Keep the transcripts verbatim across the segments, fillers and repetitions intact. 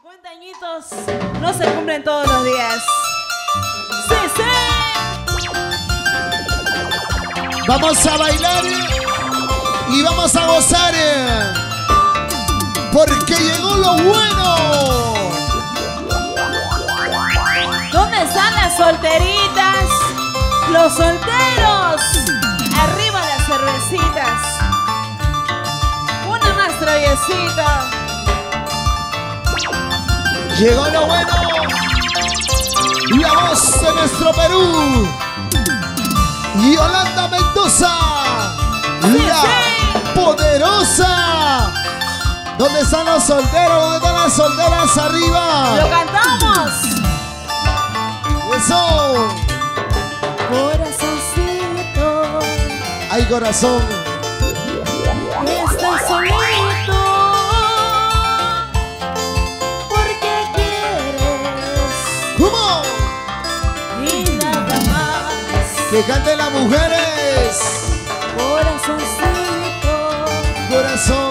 cincuenta añitos no se cumplen todos los días. ¡Sí, sí! Vamos a bailar y vamos a gozar, porque llegó lo bueno. ¿Dónde están las solteritas? Los solteros. Arriba las cervecitas. Una más traviesita. Llegó lo bueno. La voz de nuestro Perú. Yolanda Mendoza. Sí, la sí. poderosa. ¿Dónde están los solteros? ¿Dónde están las solteras? Arriba. ¡Lo cantamos! Eso. Corazoncito, Ay, corazón. estás solito. ¿Por qué quieres? ¿Cómo? Y nada más. Que canten las mujeres. Corazoncito, Corazón.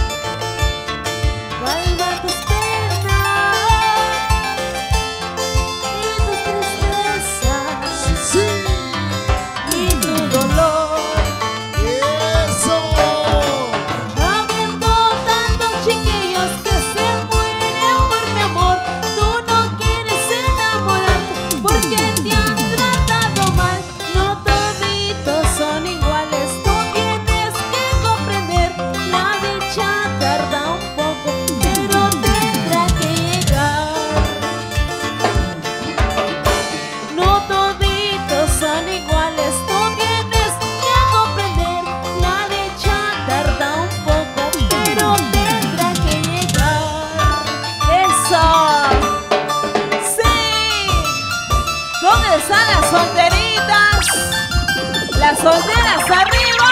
calma tus penas y tus tristezas Sí. y tu dolor. Eso. Habiendo tantos chiquillos que se mueren por mi amor, tú no quieres enamorarte porque te han tratado mal. No toditos son iguales, tú tienes que comprender. La dicha tarda un poco, pero tendrá que llegar. No toditos son iguales, tú tienes que comprender. La dicha tarda un poco, pero tendrá que llegar. ¡Eso! ¡Sí! ¿Dónde están las solteritas? ¡Las solteras arriba!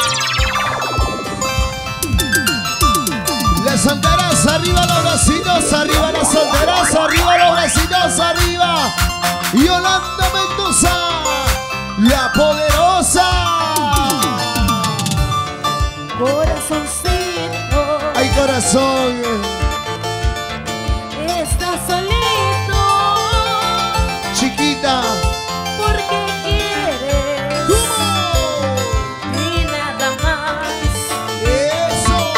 Las solteras arriba, los bracitos arriba, las solteras arriba, los bracitos arriba. Yolanda Mendoza, la poderosa. Corazoncito, Ay, corazón. estás solito. Chiquita. Porque quieres ¿Cómo? y nada más. Eso.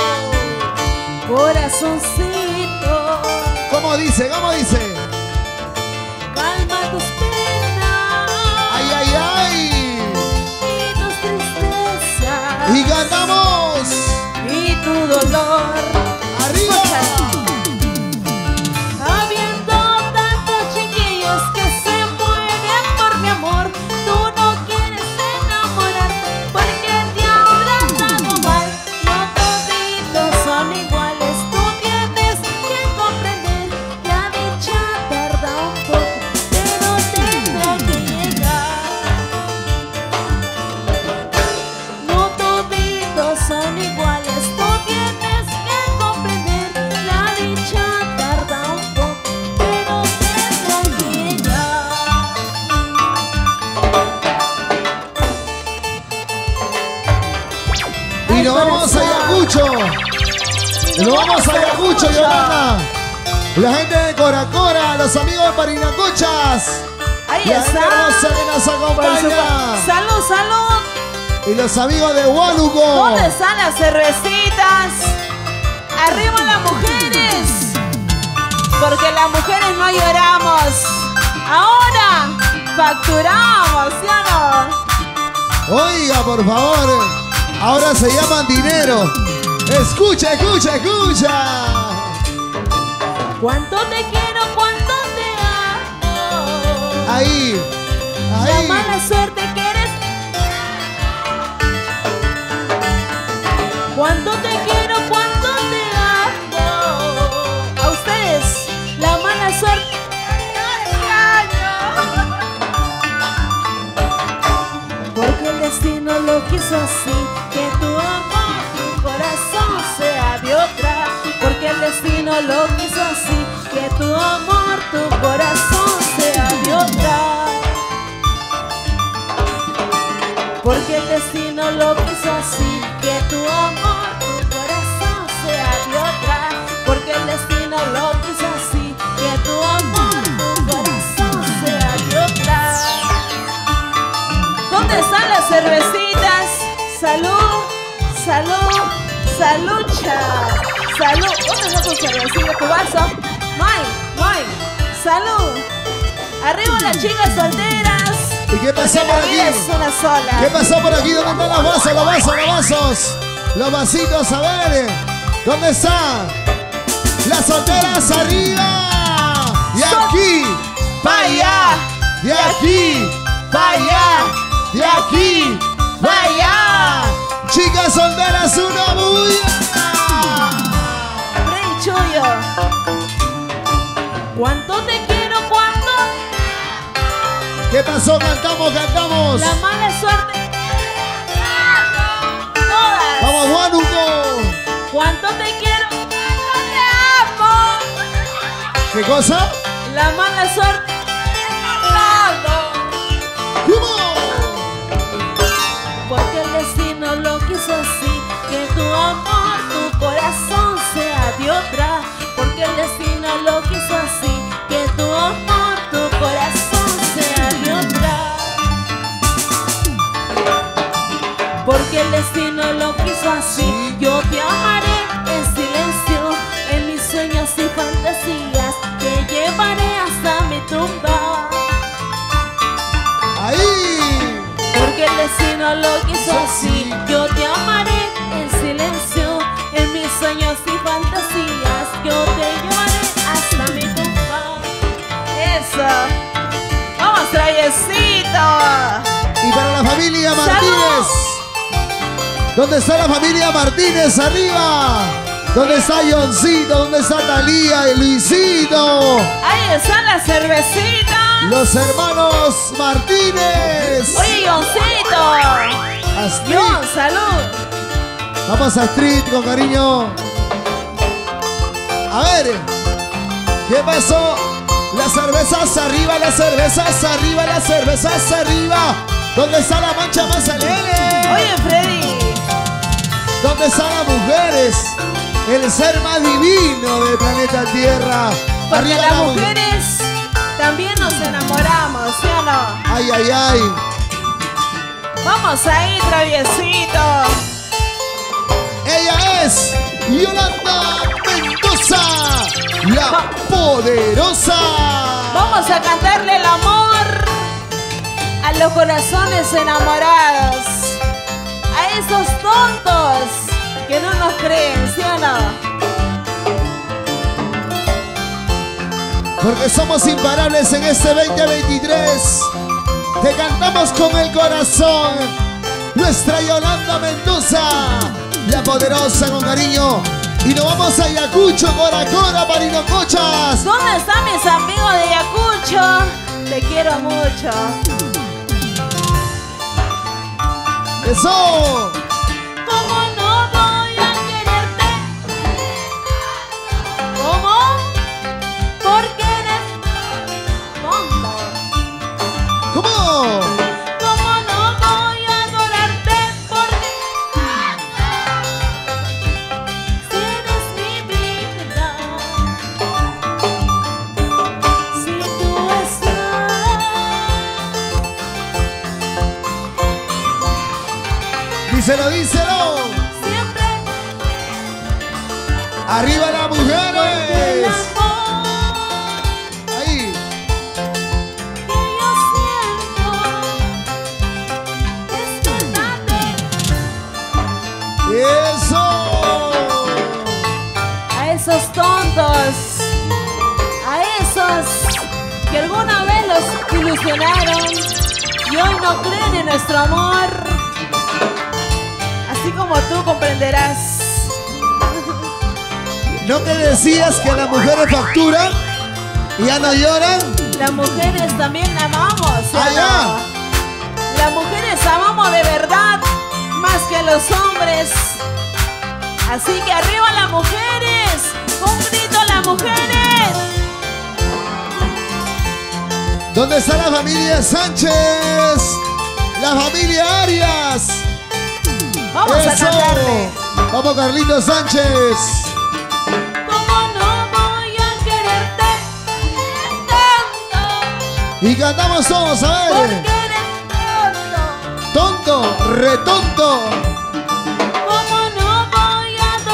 Corazoncito, ¿Cómo dice? ¿Cómo dice? calma tus penas Ay, ay, ay. y tus tristezas Y cantamos. y tu dolor. Arriba. Habiendo tantos chiquillos que se mueren por mi amor, tú no quieres enamorarte porque te han tratado mal. No toditos son iguales, tú tienes que comprender. La dicha tarda un poco, pero tendrá que llegar. No toditos son iguales, tú tienes que comprender. La dicha tarda un poco, pero tendrá que llegar. Y nos vamos a Ayacucho. Nos vamos a Ayacucho, Yolanda. La gente de Coracora, los amigos de Parinacochas. Ahí La gente hermosa está. que nos Por acompaña. supuesto. Salud, salud. Y los amigos de Huánuco. ¿Dónde están las cervecitas? Arriba las mujeres. Porque las mujeres no lloramos. Ahora facturamos, ¿sí o no? Oiga, por favor. Ahora se llaman dinero. Escucha, escucha, escucha. ¿Cuánto te quiero? ¿Cuánto te amo? Ahí. La Ahí. mala suerte que eres. ¿Cuánto te quiero? ¿Cuánto te amo? A ustedes, la mala suerte. Porque el destino lo quiso así, que tu amor, tu corazón sea de otra. Porque el destino lo quiso así, que tu amor, tu corazón sea de otra. Porque el destino lo quiso así, que tu amor, tu corazón sea de otra. Porque el destino lo quiso así. Salucha. Salud. ¿Dónde está tu cervecita, tu vaso? No hay, no hay. Salud. Arriba las chicas solteras. ¿Y qué pasó por aquí? Es una sola. ¿Qué pasó por aquí? ¿Dónde están los vasos, los vasos, los vasos? Los vasitos, a ver. ¿Dónde están? Las solteras arriba. De aquí, para allá. De aquí, para allá. De aquí, para allá. Chicas solteras, una bulla. Rey Chuyo. ¿Cuánto te quiero? ¿Cuánto? ¿Qué pasó? Cantamos, cantamos. La mala suerte. Todas. Vamos, Juanuco. ¿Cuánto te quiero? ¿Cuánto te amo? ¿Qué cosa? La mala suerte. ¿Cómo? Porque el destino lo quiso así, que tu amor, tu corazón sea de otra. Porque el destino lo quiso así, que tu amor, tu corazón sea de otra. Porque el destino lo quiso así, yo te amaré en silencio, en mis sueños y fantasías, te llevaré hasta mi tumba. Ahí. Porque el destino lo quiso así, yo te amaré en silencio, en mis sueños y fantasías, yo te llevaré hasta mi tumba. Eso. Vamos, trayecito. Y para la familia Martínez. ¿Dónde está la familia Martínez? Arriba. ¿Dónde está Johncito? ¿Dónde está Talía y Luisito? Ahí están las cervecitas. Los hermanos Martínez. Oye, Johncito. Astrid. John, salud. Vamos a Street con cariño. A ver. ¿Qué pasó? Las cervezas arriba, las cervezas arriba, las cervezas arriba. ¿Dónde está la mancha más alegre? Oye, Freddy. ¿Dónde están las mujeres? El ser más divino del planeta Tierra. Porque Arriba las la mu- mujeres también nos enamoramos, ¿sí o no? Ay, ay, ay. Vamos ahí, traviesito. Ella es Yolanda Mendoza, la poderosa. Vamos a cantarle el amor a los corazones enamorados, a esos tontos que no nos creen, ¿sí o no? Porque somos imparables en este veinte veintitrés. Te cantamos con el corazón. Nuestra Yolanda Mendoza, la poderosa, con cariño. Y nos vamos a Ayacucho, Cora Cora, Parinocochas. ¿Dónde están mis amigos de Ayacucho? Te quiero mucho. Eso. ¿Cómo no voy a quererte? ¿Cómo? Porque eres tonto. ¿Cómo? ¿Cómo no voy a adorarte? Porque si eres mi vida, si tú estás. Díselo, díselo. Siempre Arriba las el mujeres. amor Ahí. que yo siento es verdadero. Eso. A esos tontos, a esos que alguna vez los ilusionaron y hoy no creen en nuestro amor, así como tú comprenderás. ¿No te decías que las mujeres facturan y ya no lloran? Las mujeres también amamos, ¿sí o Ah, no? ya. Las mujeres amamos de verdad más que los hombres. Así que arriba las mujeres, un grito a las mujeres. ¿Dónde está la familia Sánchez? La familia Arias. Vamos a Eso. cantarle. Vamos, Carlitos Sánchez. ¿Cómo no voy a quererte tanto? Y cantamos todos, a Porque ver. eres tonto. Tonto, retonto. ¿Cómo no voy a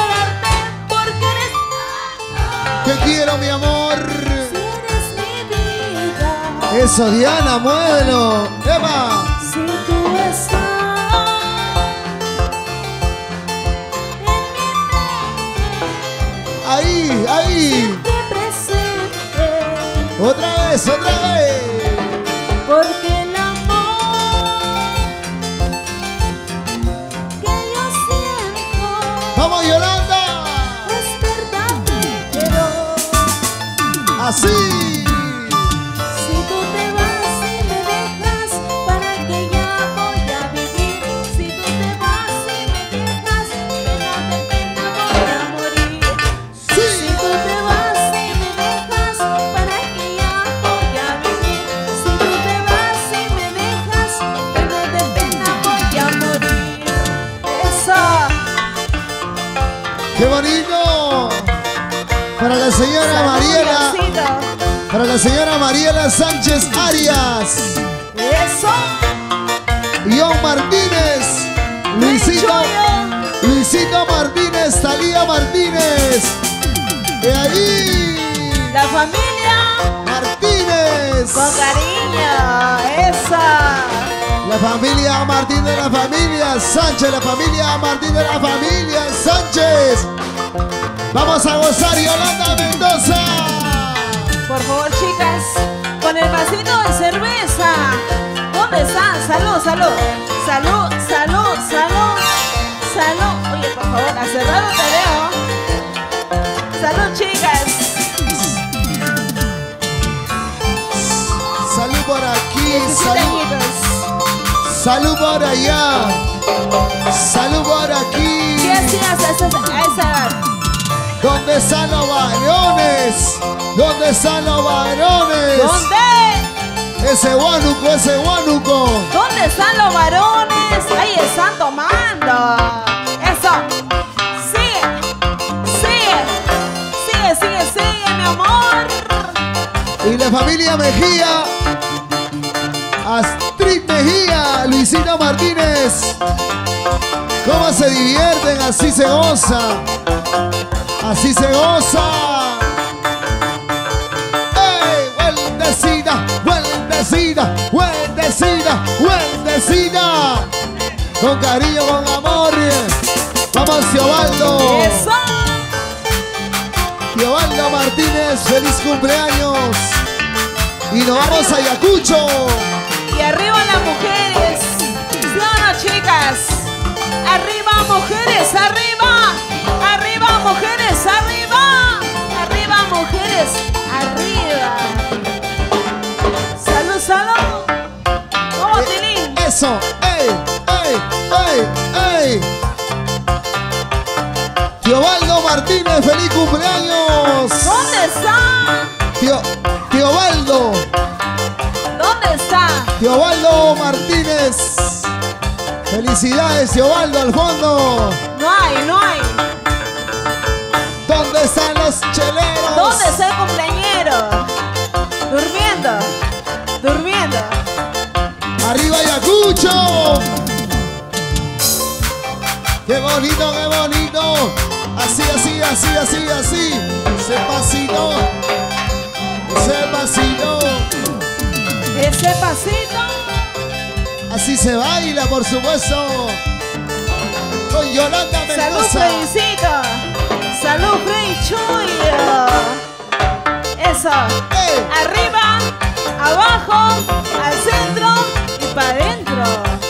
que quiero, mi amor. Si eres mi vida. Eso, Diana, muévelo. ¡Eva! Si tú estás Ahí, ahí. siempre presente, Otra vez, otra vez. porque el amor que yo siento Vamos, Yolanda. es verdadero. Así. Si tú te vas y me dejas, ¿para qué ya voy a vivir? Si tú te vas y me dejas, pena de pena voy a morir. Sí. Si tú te vas y me dejas, ¿para qué ya voy a vivir? Si tú te vas y me dejas, pena de pena voy a morir. Eso. ¡Qué bonito! Para la señora Salud, Mariela. Diosito. Para la señora Mariela Sánchez Arias. Eso. John Martínez. Luisito. Chuyo. Luisito Martínez. Talía Martínez. Y ahí. La familia. Martínez. Con cariño, esa. La familia Martínez, la familia Sánchez, la familia Martínez, la familia Sánchez. Vamos a gozar, Yolanda Mendoza. Por favor, chicas, con el vasito de cerveza. ¿Dónde están? Salud, salud. Salud, salud, salud. Salud. Oye, por favor, hace rato te veo. Salud, chicas. Salud por aquí, diecisiete salud, añitos. salud por allá, salud por aquí. ¿Qué hacías a esa, a esa edad? ¿Dónde están los varones? ¿Dónde están los varones? ¿Dónde? Ese guanuco, ese guanuco. ¿Dónde están los varones? Ahí están tomando. Eso. Sigue. Sigue. Sigue, sigue, sigue, mi amor. Y la familia Mejía, Astrid Mejía, Luisito Martínez. ¿Cómo se divierten? Así se goza. Así se goza. ¡Ey! ¡Vueltecita! ¡Vueltecita! ¡Vueltecita! ¡Vueltecita! Con cariño, con amor. Vamos, Teobaldo. Eso. Teobaldo Martínez, feliz cumpleaños. Y nos vamos a Ayacucho. Y arriba las mujeres. ¿Sí o no, chicas? Arriba, mujeres, arriba. Arriba, mujeres, arriba. Arriba, mujeres, arriba. Salud, salud. Vamos, Tilín. Eso. ¡Ey! ¡Ey! ¡Ey! ¡Ey! Teobaldo Martínez, feliz cumpleaños. ¿Dónde está? Tío, Teobaldo. ¿Dónde está? Teobaldo Martínez. Felicidades, Teobaldo, al fondo. No hay, no hay. ¿Dónde están los cheleros? ¿Dónde está el cumpleañero? Durmiendo. Durmiendo. ¡Arriba Ayacucho! ¡Qué bonito, qué bonito! Así, así, así, así, así. Ese pasito. Ese pasito. Ese pasito. Así se baila, por supuesto. Con Yolanda Salud, Mendoza. Fredicito. Salud, Freddy Chuyo. Eso. ¡Eh! Arriba, abajo, al centro y para adentro.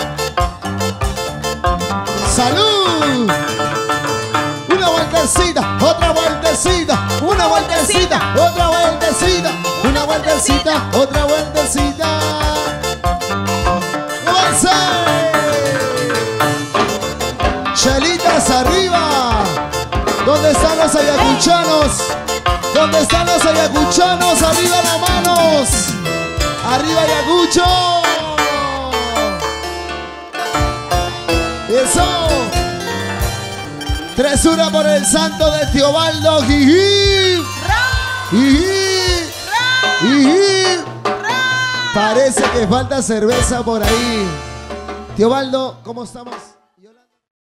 ¡Salud! Una vueltecita, otra vueltecita, una vueltecita, otra vueltecita, una vueltecita, otra vueltecita. ¡Avance! Chelitas arriba. ¿Dónde están los ayacuchanos? ¿Dónde están los ayacuchanos? ¡Arriba las manos! ¡Arriba Ayacucho! ¡Eso! Tresura por el santo de Teobaldo. ¡Jiji! ¡Jiji! ¡Jiji! Parece que falta cerveza por ahí. Teobaldo, ¿cómo estamos?